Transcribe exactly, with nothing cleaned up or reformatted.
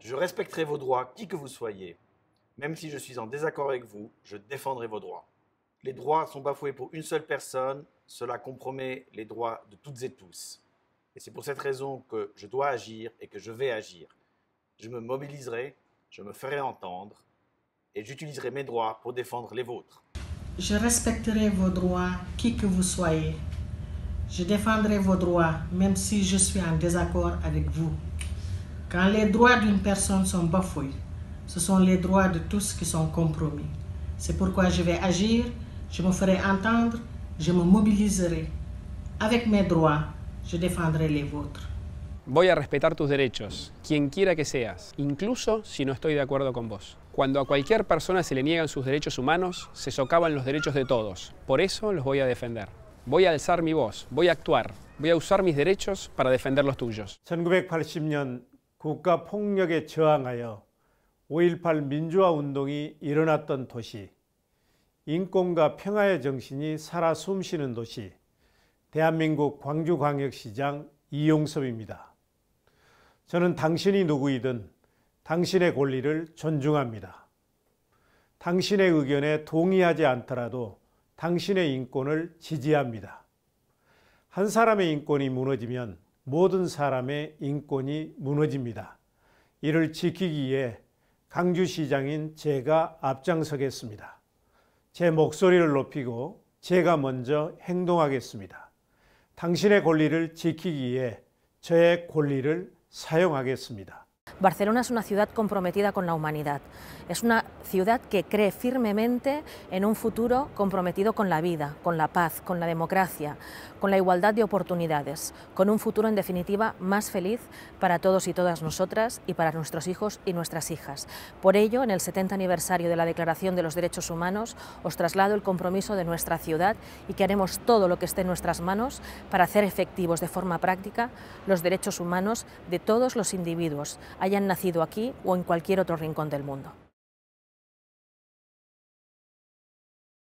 Je respecterai vos droits, qui que vous soyez. Même si je suis en désaccord avec vous, je défendrai vos droits. Les droits sont bafoués pour une seule personne, cela compromet les droits de toutes et tous. Et c'est pour cette raison que je dois agir et que je vais agir. Je me mobiliserai, je me ferai entendre et j'utiliserai mes droits pour défendre les vôtres. Je respecterai vos droits, qui que vous soyez. Je défendrai vos droits, même si je suis en désaccord avec vous. Quand les droits d'une personne sont bafoués, ce sont les droits de tous qui sont compromis. C'est pourquoi je vais agir, je me ferai entendre, je me mobiliserai. Avec mes droits, je défendrai les vôtres. Voy a respetar tus derechos, quien quiera que seas, incluso si no estoy de acuerdo con vos. Cuando a cualquier persona se le niegan sus derechos humanos, se socavan los derechos de todos. Por eso los voy a defender. Voy a alzar mi voz, voy a actuar, voy a usar mis derechos para defender los tuyos. 천구백팔십 년 국가 폭력에 저항하여 오일팔 민주화 운동이 일어났던 도시, 인권과 평화의 정신이 살아 숨쉬는 도시, 대한민국 광주광역시장 이용섭입니다. 저는 당신이 누구이든 당신의 권리를 존중합니다. 당신의 의견에 동의하지 않더라도 당신의 인권을 지지합니다. 한 사람의 인권이 무너지면 모든 사람의 인권이 무너집니다. 이를 지키기 위해 광주시장인 제가 앞장서겠습니다. 제 목소리를 높이고 제가 먼저 행동하겠습니다. 당신의 권리를 지키기 위해 저의 권리를 사용하겠습니다. Barcelona es una ciudad comprometida con la humanidad. Es una ciudad que cree firmemente en un futuro comprometido con la vida, con la paz, con la democracia, con la igualdad de oportunidades, con un futuro en definitiva más feliz para todos y todas nosotras y para nuestros hijos y nuestras hijas. Por ello, en el setenta aniversario de la Declaración de los Derechos Humanos, os traslado el compromiso de nuestra ciudad y que haremos todo lo que esté en nuestras manos para hacer efectivos de forma práctica los derechos humanos de todos los individuos, hayan nacido aquí o en cualquier otro rincón del mundo.